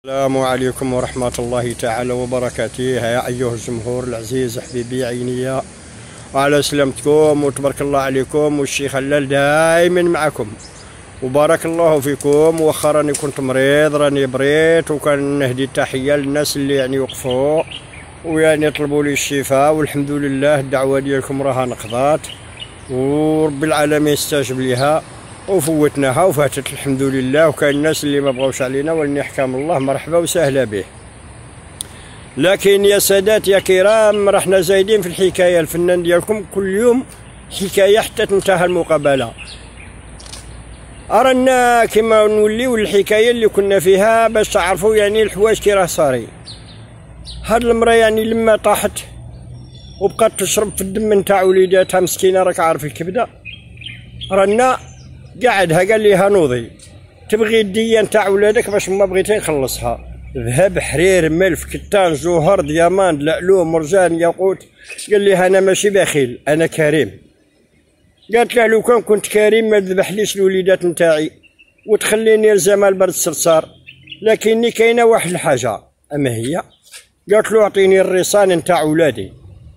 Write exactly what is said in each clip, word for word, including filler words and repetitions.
السلام عليكم ورحمة الله تعالى وبركاته. يا أيها الجمهور العزيز حبيبي عينيا وعلى سلامتكم وتبارك الله عليكم، والشيخ هلال دائما معكم وبارك الله فيكم. واخا راني كنت مريض راني بريت، وكان نهدي التحية للناس اللي يعني وقفوا ويعني طلبوا لي الشفاء، والحمد لله الدعوة ديالكم راها نقضات ورب العالمين استجب ليها وفوتناها وفاتت الحمد لله. وكاين الناس اللي ما بغاوش علينا، ولني احكام الله مرحبا وسهلا به. لكن يا سادات يا كرام، رحنا زايدين في الحكايه، الفنان ديالكم كل يوم حكايه حتى تنتهى المقابله. ارانا كما نوليو الحكايه اللي كنا فيها باش تعرفوا يعني الحوايج كي راه صاري. هاد المراه يعني لما طاحت وبقات تشرب في الدم نتاع وليداتها مسكينه، راك عارف الكبده، رانا قعدها قال ليها نوضي تبغي الديه نتاع ولادك باش ما بغيتي نخلصها، ذهب حرير ملف كتان جوهر دياماند لؤلؤ مرجان ياقوت. قال ليها انا ماشي بخيل انا كريم. قالت له لو كان كنت كريم ما تذبحليش الوليدات نتاعي وتخليني الزمان البرد الصرصار، لكني كاينه واحد الحاجه اما هي. قالت له اعطيني الرصان نتاع ولادي.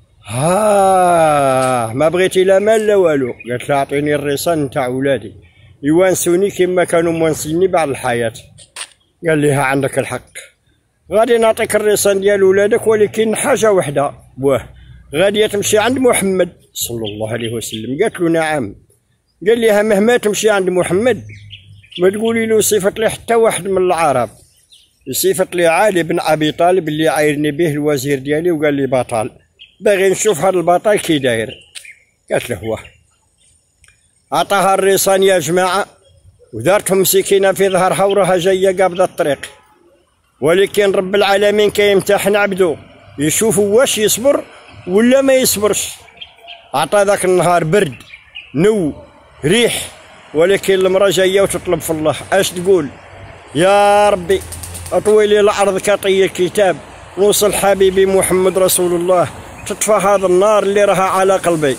ها ما بغيتي لا مال لا والو. قالت له اعطيني الرصان نتاع ولادي يوانسوني كما كانوا موانسيني بعد الحياه. قال لها عندك الحق، غادي نعطيك الرصان ديال ولادك، ولكن حاجه وحده واه غادي تمشي عند محمد صلى الله عليه وسلم. قالت له نعم. قال لها مهما تمشي عند محمد ما تقولي له صفت لي حتى واحد من العرب، صفت لي علي بن ابي طالب اللي عايرني به الوزير ديالي وقال لي بطل، باغي نشوف هذا البطل كي داير. قالت له واه. عطاها الرصان يا جماعه ودارتهم سكينه في ظهرها وراها جايه قابضه الطريق، ولكن رب العالمين كيمتحن عبده يشوفوا واش يصبر ولا ما يصبرش. عطا ذاك النهار برد نو ريح، ولكن المراه جايه وتطلب في الله. اش تقول؟ يا ربي اطوي لي الارض كطي الكتاب، وصل حبيبي محمد رسول الله، تطفى هذا النار اللي راها على قلبي.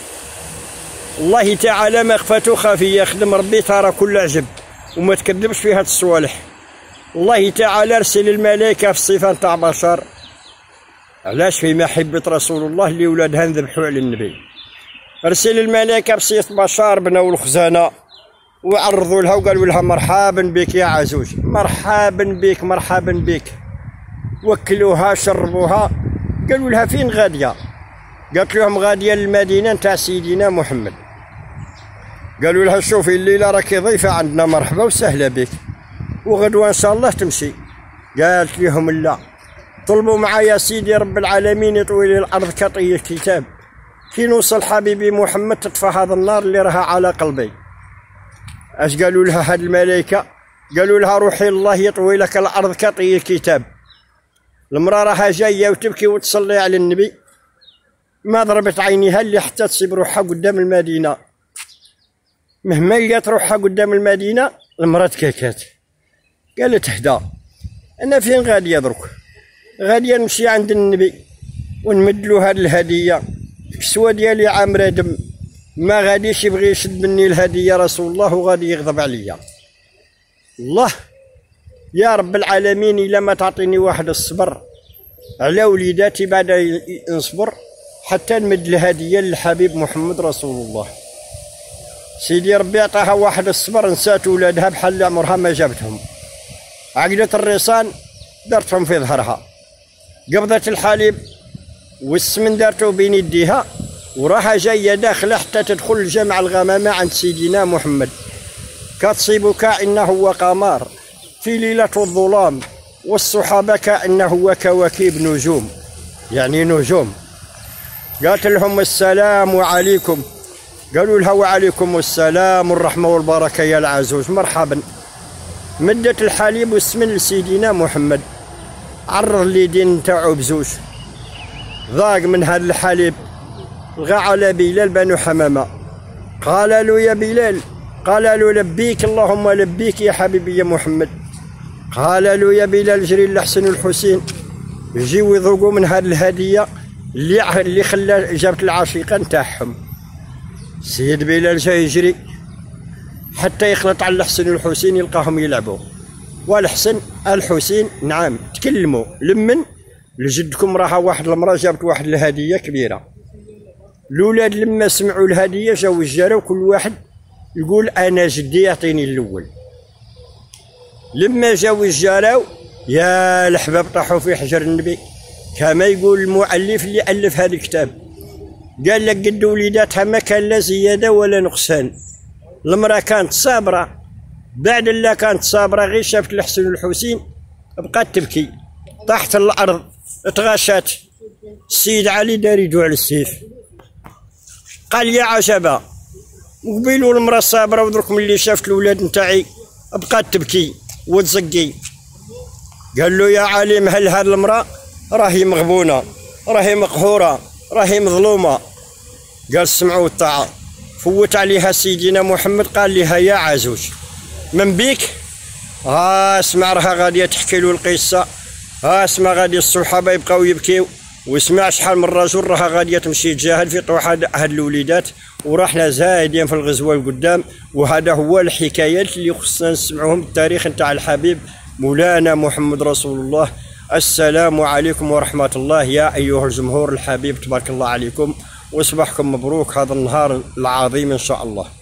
الله تعالى ما خفاتو خافيه، خدم ربي ترى كل عجب وما تكذبش في هاد الصوالح. الله تعالى ارسل الملائكه في الصفه تاع بشر، علاش؟ في محبه رسول الله اللي ولادها نذبحوا على النبي. ارسل الملائكه بصيغه بشر بناو الخزانه وعرضوا لها وقالوا لها مرحبا بك يا عزوز، مرحبا بك مرحبا بك. وكلوها شربوها، قالوا لها فين غاديه؟ قالت لهم غاديه للمدينه نتاع سيدنا محمد. قالوا لها شوفي الليله راكي ضيفه عندنا، مرحبا وسهلا بك، وغدوه ان شاء الله تمشي. قالت لهم لا، طلبوا معايا سيدي رب العالمين يطوي لي الارض كطي الكتاب، كي نوصل حبيبي محمد تطفى هذا النار اللي راها على قلبي. اش قالوا لها هاد الملائكه؟ قالوا لها روحي الله يطوي لك الارض كطي الكتاب. المراه راها جايه وتبكي وتصلي على النبي، ما ضربت عينيها اللي حتى تصيب روحها قدام المدينه. مهما لقات روحها قدام المدينه المراه تكاكات، قالت هدا انا فين غاديه درك؟ غاديه نمشي عند النبي ونمد له هاد الهديه، الكسوه ديالي عامره دم، ما غاديش يبغي يشد مني الهديه رسول الله وغادي يغضب عليا. الله يا رب العالمين الا ما تعطيني واحد الصبر على وليداتي بعد نصبر حتى نمد الهديه للحبيب محمد رسول الله. سيدي ربي عطاها واحد الصبر، نسات ولادها بحال عمرها ما جابتهم. عقدت الرصان دارتهم في ظهرها، قبضت الحليب والسمن دارته بين يديها، وراها جايه داخله حتى تدخل الجامع الغمامه عند سيدنا محمد. كتصيب كأنه وقمر في ليله الظلام، والصحابه كأنه وكواكب نجوم، يعني نجوم. قالت لهم السلام عليكم. قالوا لها وعليكم السلام والرحمه والبركه يا العزوز، مرحبا. مدت الحليب والسمن لسيدنا محمد، عرض اليدين نتاعو بزوج، ضاق من هذا الحليب، لغى على بلال بن حمامه. قال له يا بلال، قال له لبيك اللهم لبيك يا حبيبي يا محمد. قال له يا بلال جري لحسن الحسين يجيو يذوقوا من هذه الهديه اللي اللي خلى جابت العشيقه نتاعهم. سيد بلال جاي يجري حتى يخلط على الحسن والحسين يلقاهم يلعبوا، والحسن الحسين نعم تكلموا لمن لجدكم راها واحد المراه جابت واحد الهديه كبيره. الاولاد لما سمعوا الهديه جاو جراو كل واحد يقول انا جدي يعطيني الاول. لما جاو جراو يا الحباب طاحوا في حجر النبي كما يقول المؤلف اللي الف هذا الكتاب، قال لك قد وليداتها ما كان لا زياده ولا نقصان. المراه كانت صابره، بعد لا كانت صابره غير شافت الحسن والحسين بقات تبكي، طاحت الارض تغاشات. السيد علي دار يدو على السيف، قال يا عجبا وقبيلو المراه الصابره ودرك ملي شافت الولاد نتاعي بقات تبكي وتزقي. قال له يا عليم هل هاد المراه راهي مغبونه، راهي مقهوره، راهي مظلومه. قال سمعوا الطاعه. فوت عليها سيدنا محمد قال لها يا عزوج من بيك؟ ها اسمع راها غاديه تحكي له القصه، ها اسمع غادي الصحابه يبقاو يبكيو، واسمع شحال من رجل راها غاديه تمشي تجاهد في طوح هاد الوليدات، ورحنا زايدين في الغزوه القدام. وهذا هو الحكايات اللي خصنا نسمعوهم التاريخ نتاع الحبيب مولانا محمد رسول الله. السلام عليكم ورحمه الله يا ايها الجمهور الحبيب، تبارك الله عليكم وصباحكم مبروك هذا النهار العظيم ان شاء الله.